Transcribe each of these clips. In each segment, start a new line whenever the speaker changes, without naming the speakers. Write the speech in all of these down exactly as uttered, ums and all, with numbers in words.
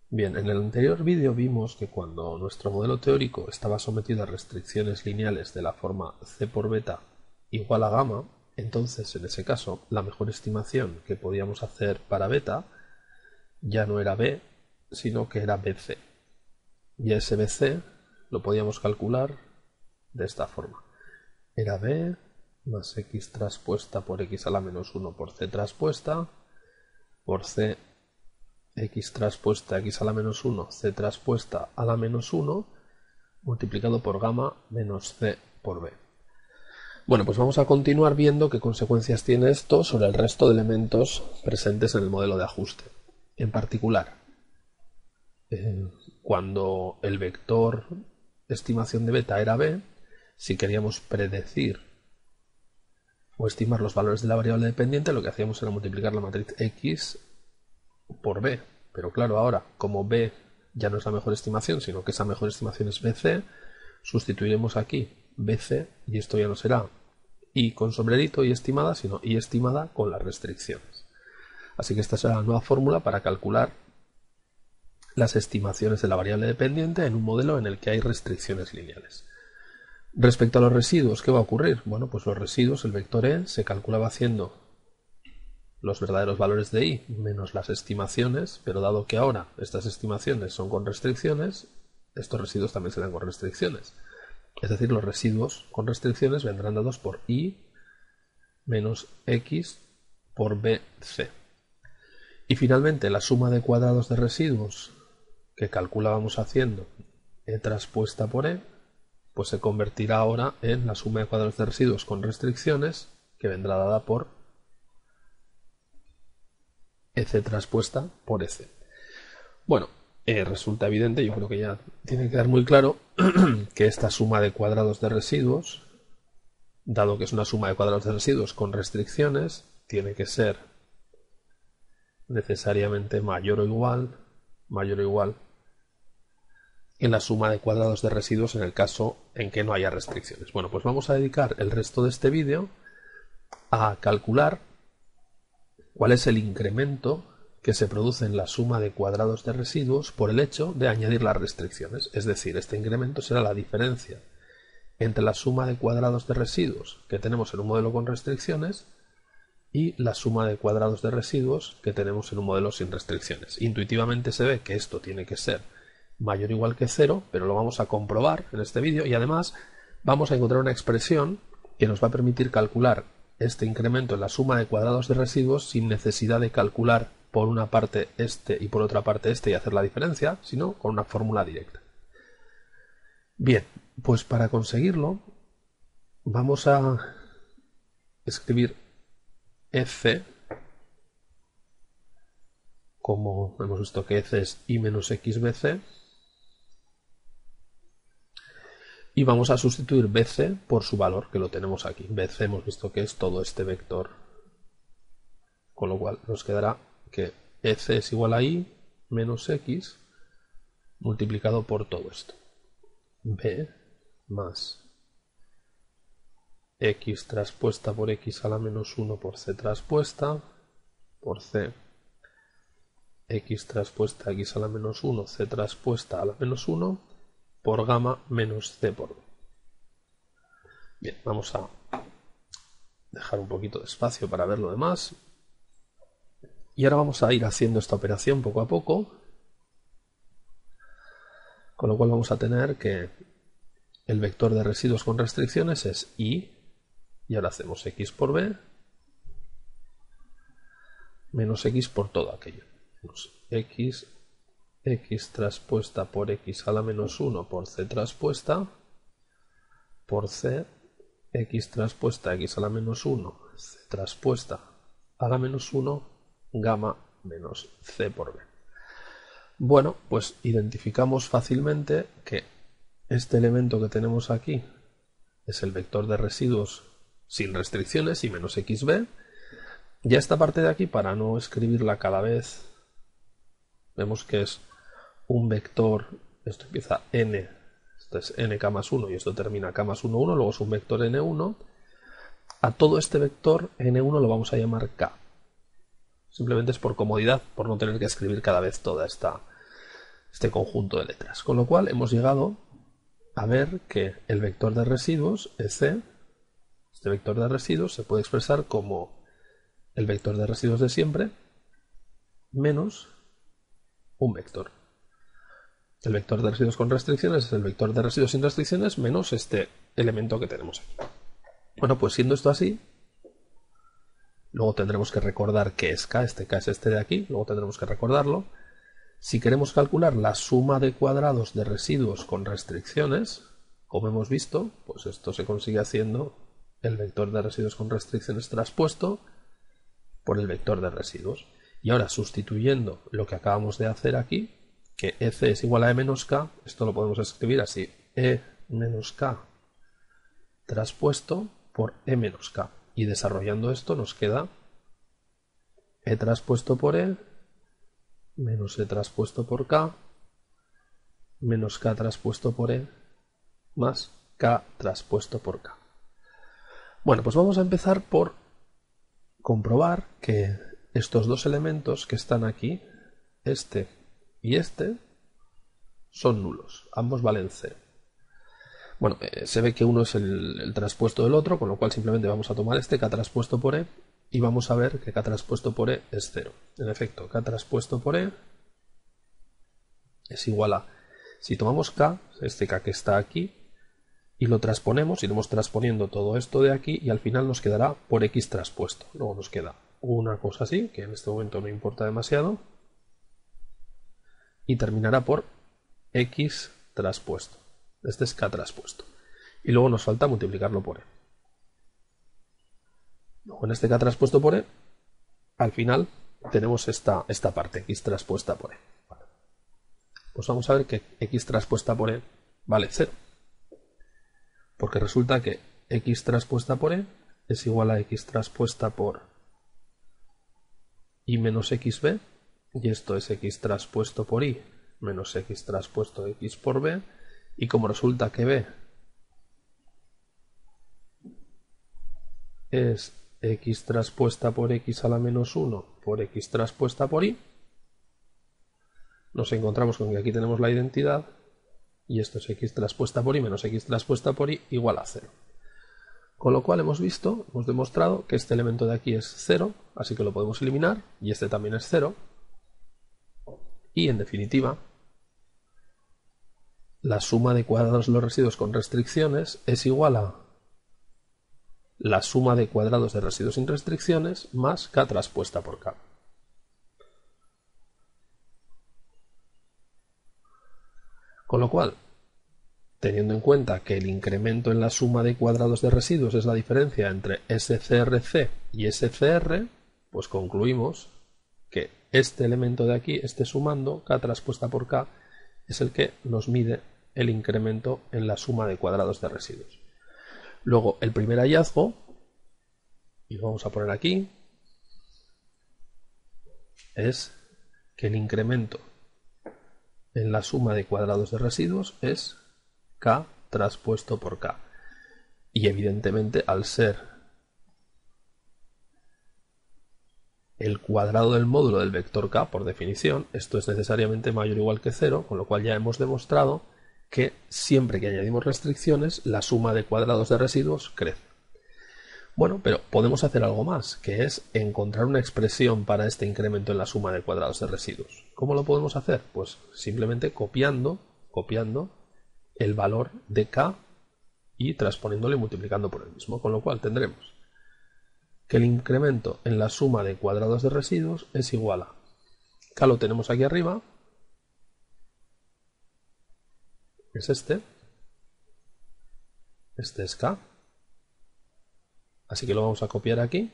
Bien, en el anterior vídeo vimos que cuando nuestro modelo teórico estaba sometido a restricciones lineales de la forma c por beta igual a gamma, entonces en ese caso la mejor estimación que podíamos hacer para beta ya no era b, sino que era bc. Y ese bc lo podíamos calcular de esta forma. Era b más x traspuesta por x a la menos uno por c traspuesta por c x traspuesta x a la menos uno, c traspuesta a la menos uno, multiplicado por gamma menos c por b. Bueno, pues vamos a continuar viendo qué consecuencias tiene esto sobre el resto de elementos presentes en el modelo de ajuste. En particular, eh, cuando el vector estimación de beta era b, si queríamos predecir o estimar los valores de la variable dependiente, lo que hacíamos era multiplicar la matriz x por b, pero claro, ahora como b ya no es la mejor estimación, sino que esa mejor estimación es bc, sustituiremos aquí bc y esto ya no será y con sombrerito y estimada, sino y estimada con las restricciones. Así que esta será la nueva fórmula para calcular las estimaciones de la variable dependiente en un modelo en el que hay restricciones lineales. Respecto a los residuos, ¿qué va a ocurrir? Bueno, pues los residuos, el vector e se calculaba haciendo los verdaderos valores de i menos las estimaciones, pero dado que ahora estas estimaciones son con restricciones, estos residuos también serán con restricciones. Es decir, los residuos con restricciones vendrán dados por i menos x por bc. Y finalmente la suma de cuadrados de residuos que calculábamos haciendo e traspuesta por e, pues se convertirá ahora en la suma de cuadrados de residuos con restricciones que vendrá dada por ec traspuesta por ec. Bueno, eh, resulta evidente, yo creo que ya tiene que quedar muy claro que esta suma de cuadrados de residuos, dado que es una suma de cuadrados de residuos con restricciones, tiene que ser necesariamente mayor o igual, mayor o igual en la suma de cuadrados de residuos en el caso en que no haya restricciones. Bueno, pues vamos a dedicar el resto de este vídeo a calcular cuál es el incremento que se produce en la suma de cuadrados de residuos por el hecho de añadir las restricciones. Es decir, este incremento será la diferencia entre la suma de cuadrados de residuos que tenemos en un modelo con restricciones y la suma de cuadrados de residuos que tenemos en un modelo sin restricciones. Intuitivamente se ve que esto tiene que ser mayor o igual que cero, pero lo vamos a comprobar en este vídeo y además vamos a encontrar una expresión que nos va a permitir calcular este incremento en la suma de cuadrados de residuos sin necesidad de calcular por una parte este y por otra parte este y hacer la diferencia, sino con una fórmula directa. Bien, pues para conseguirlo vamos a escribir ec, como hemos visto que ec es i menos xbc, y vamos a sustituir bc por su valor, que lo tenemos aquí. Bc hemos visto que es todo este vector, con lo cual nos quedará que ec es igual a i menos x multiplicado por todo esto. B más x traspuesta por x a la menos uno por c traspuesta por c x traspuesta x a la menos uno, c traspuesta a la menos uno por gamma menos c por b. Bien, vamos a dejar un poquito de espacio para ver lo demás. Y ahora vamos a ir haciendo esta operación poco a poco, con lo cual vamos a tener que el vector de residuos con restricciones es i, y ahora hacemos x por b, menos x por todo aquello. Menos x, x traspuesta por x a la menos uno por c traspuesta, por c, x traspuesta x a la menos uno, c traspuesta a la menos uno, gamma menos c por b. Bueno, pues identificamos fácilmente que este elemento que tenemos aquí es el vector de residuos sin restricciones y menos xb. Ya esta parte de aquí, para no escribirla cada vez, vemos que es un vector, esto empieza n, esto es nk más uno y esto termina k más uno, uno, luego es un vector ene uno. A todo este vector ene uno lo vamos a llamar k. Simplemente es por comodidad, por no tener que escribir cada vez toda esta, este conjunto de letras. Con lo cual hemos llegado a ver que el vector de residuos es C. Este vector de residuos se puede expresar como el vector de residuos de siempre menos un vector. El vector de residuos con restricciones es el vector de residuos sin restricciones menos este elemento que tenemos aquí. Bueno, pues siendo esto así, luego tendremos que recordar que es K, este K es este de aquí, luego tendremos que recordarlo. Si queremos calcular la suma de cuadrados de residuos con restricciones, como hemos visto, pues esto se consigue haciendo el vector de residuos con restricciones traspuesto por el vector de residuos. Y ahora, sustituyendo lo que acabamos de hacer aquí, que E C es igual a E menos K, esto lo podemos escribir así, E menos K traspuesto por E menos K. Y desarrollando esto nos queda E traspuesto por E menos E traspuesto por K menos K traspuesto por E más K traspuesto por K. Bueno, pues vamos a empezar por comprobar que estos dos elementos que están aquí, este y este, son nulos. Ambos valen cero. Bueno, eh, se ve que uno es el, el traspuesto del otro, con lo cual simplemente vamos a tomar este K traspuesto por E y vamos a ver que K traspuesto por E es cero. En efecto, K traspuesto por E es igual a, si tomamos K, este K que está aquí, y lo transponemos, iremos transponiendo todo esto de aquí y al final nos quedará por X traspuesto. Luego nos queda una cosa así, que en este momento no importa demasiado, y terminará por X traspuesto. Este es K traspuesto. Y luego nos falta multiplicarlo por E. Luego en este K traspuesto por E, al final tenemos esta, esta parte, X traspuesta por E. Vale. Pues vamos a ver que X traspuesta por E vale cero. Porque resulta que X traspuesta por E es igual a X traspuesta por Y menos X B, y esto es X traspuesto por Y menos X traspuesto X por B, y como resulta que B es X traspuesta por X a la menos uno por X traspuesta por Y, nos encontramos con que aquí tenemos la identidad, y esto es X traspuesta por Y menos X traspuesta por Y igual a cero. Con lo cual hemos visto, hemos demostrado que este elemento de aquí es cero, así que lo podemos eliminar, y este también es cero. Y en definitiva, la suma de cuadrados de los residuos con restricciones es igual a la suma de cuadrados de residuos sin restricciones más K traspuesta por K. Con lo cual, teniendo en cuenta que el incremento en la suma de cuadrados de residuos es la diferencia entre S C R C y S C R, pues concluimos que este elemento de aquí, este sumando, K traspuesta por K, es el que nos mide el incremento en la suma de cuadrados de residuos. Luego, el primer hallazgo, y lo vamos a poner aquí, es que el incremento en la suma de cuadrados de residuos es K traspuesto por K. Y evidentemente, al ser el cuadrado del módulo del vector K, por definición, esto es necesariamente mayor o igual que cero, con lo cual ya hemos demostrado que siempre que añadimos restricciones, la suma de cuadrados de residuos crece. Bueno, pero podemos hacer algo más, que es encontrar una expresión para este incremento en la suma de cuadrados de residuos. ¿Cómo lo podemos hacer? Pues simplemente copiando, copiando el valor de K y transponiéndolo y multiplicando por el mismo, con lo cual tendremos que el incremento en la suma de cuadrados de residuos es igual a K, lo tenemos aquí arriba, es este, este es K, así que lo vamos a copiar aquí,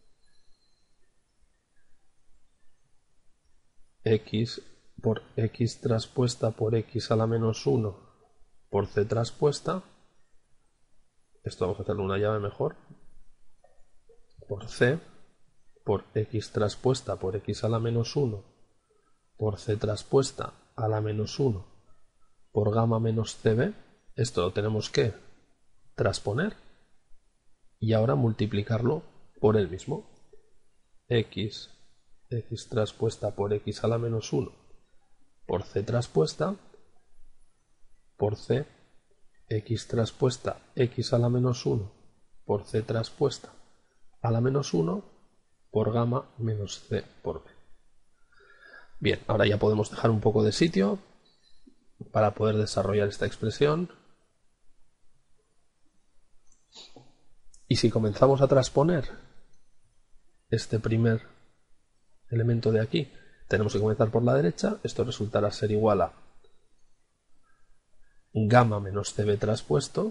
X por X traspuesta por X a la menos uno por C traspuesta, esto vamos a hacerle una llave mejor, por C por X traspuesta por X a la menos uno por C traspuesta a la menos uno por gamma menos C B, esto lo tenemos que transponer y ahora multiplicarlo por el mismo, X, X traspuesta por X a la menos uno por C traspuesta por C x traspuesta x a la menos uno por C traspuesta a la menos uno por gamma menos C por B. Bien, ahora ya podemos dejar un poco de sitio para poder desarrollar esta expresión. Y si comenzamos a transponer este primer elemento de aquí, tenemos que comenzar por la derecha. Esto resultará ser igual a gamma menos C B traspuesto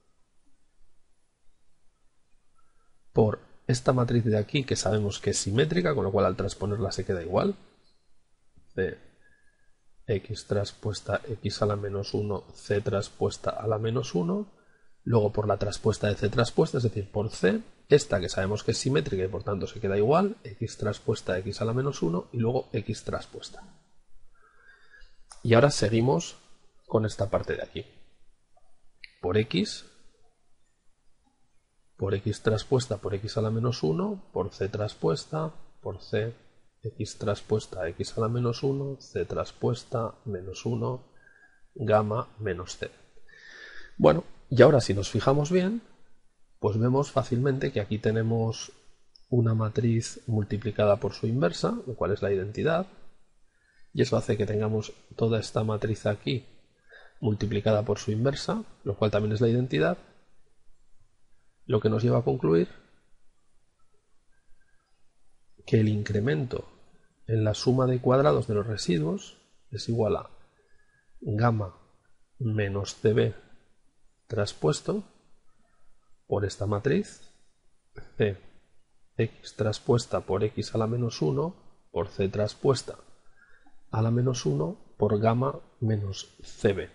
por esta matriz de aquí, que sabemos que es simétrica, con lo cual al transponerla se queda igual. C x traspuesta x a la menos uno, C traspuesta a la menos uno, luego por la traspuesta de C traspuesta, es decir, por C, esta que sabemos que es simétrica y por tanto se queda igual, x traspuesta x a la menos uno y luego x traspuesta. Y ahora seguimos con esta parte de aquí. Por x, por x traspuesta por x a la menos uno, por C traspuesta, por C, x traspuesta x a la menos uno, C traspuesta menos uno, gamma menos C. Bueno, y ahora si nos fijamos bien, pues vemos fácilmente que aquí tenemos una matriz multiplicada por su inversa, lo cual es la identidad, y eso hace que tengamos toda esta matriz aquí multiplicada por su inversa, lo cual también es la identidad, lo que nos lleva a concluir que el incremento en la suma de cuadrados de los residuos es igual a gamma menos C B traspuesto por esta matriz, C x traspuesta por x a la menos uno por C traspuesta a la menos uno por gamma menos C B.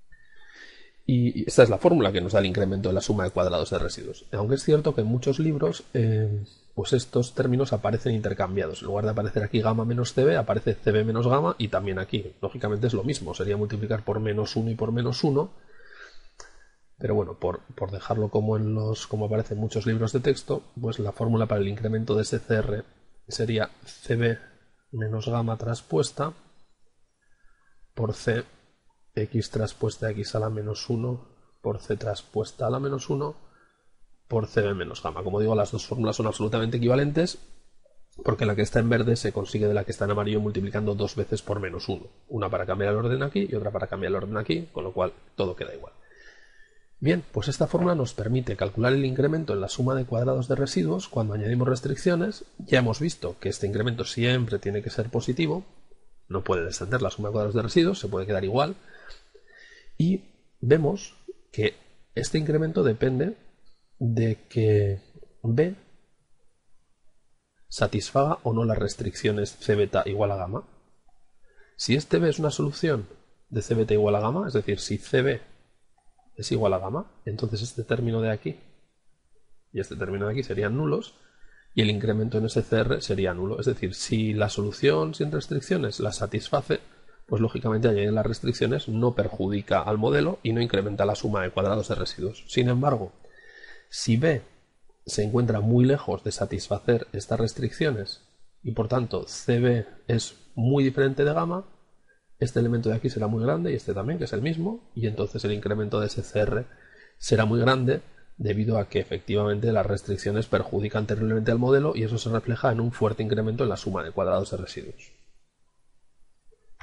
Y esta es la fórmula que nos da el incremento de la suma de cuadrados de residuos. Aunque es cierto que en muchos libros eh, pues estos términos aparecen intercambiados. En lugar de aparecer aquí gamma menos C B, aparece C B menos gamma y también aquí. Lógicamente es lo mismo, sería multiplicar por menos uno y por menos uno. Pero bueno, por, por dejarlo como, en los, como aparece en muchos libros de texto, pues la fórmula para el incremento de ese C R sería C B menos gamma traspuesta por C x traspuesta x a la menos uno por C traspuesta a la menos uno por C B menos gamma. Como digo, las dos fórmulas son absolutamente equivalentes porque la que está en verde se consigue de la que está en amarillo multiplicando dos veces por menos uno. Una para cambiar el orden aquí y otra para cambiar el orden aquí, con lo cual todo queda igual. Bien, pues esta fórmula nos permite calcular el incremento en la suma de cuadrados de residuos cuando añadimos restricciones. Ya hemos visto que este incremento siempre tiene que ser positivo, no puede descender la suma de cuadrados de residuos, se puede quedar igual. Y vemos que este incremento depende de que B satisfaga o no las restricciones C beta igual a gamma. Si este B es una solución de C beta igual a gamma, es decir, si C B es igual a gamma, entonces este término de aquí y este término de aquí serían nulos y el incremento en ese C R sería nulo. Es decir, si la solución sin restricciones la satisface, pues lógicamente añadir las restricciones no perjudica al modelo y no incrementa la suma de cuadrados de residuos. Sin embargo, si B se encuentra muy lejos de satisfacer estas restricciones y por tanto C B es muy diferente de gamma, este elemento de aquí será muy grande y este también, que es el mismo, y entonces el incremento de ese C R será muy grande debido a que efectivamente las restricciones perjudican terriblemente al modelo y eso se refleja en un fuerte incremento en la suma de cuadrados de residuos.